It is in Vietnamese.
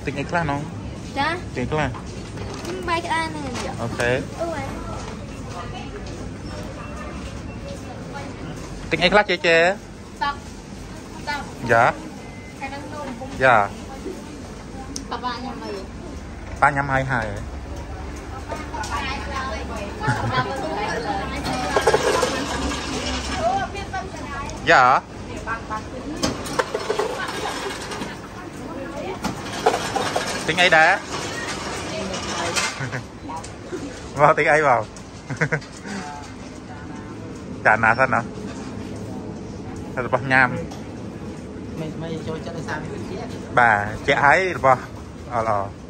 Tính ấy class không? Dạ. Tính class. Bay cái này nè. Ok. Tính ấy class chế. Tập. Dạ. Dạ. Tập ba nhầm mày. 322. Dạ. Tiếng ấy đã. Vào tiếng ấy vào. Chả nà thân hả? Thật là nham. Mày cho nó sao? Bà trẻ ấy vào. Ờ.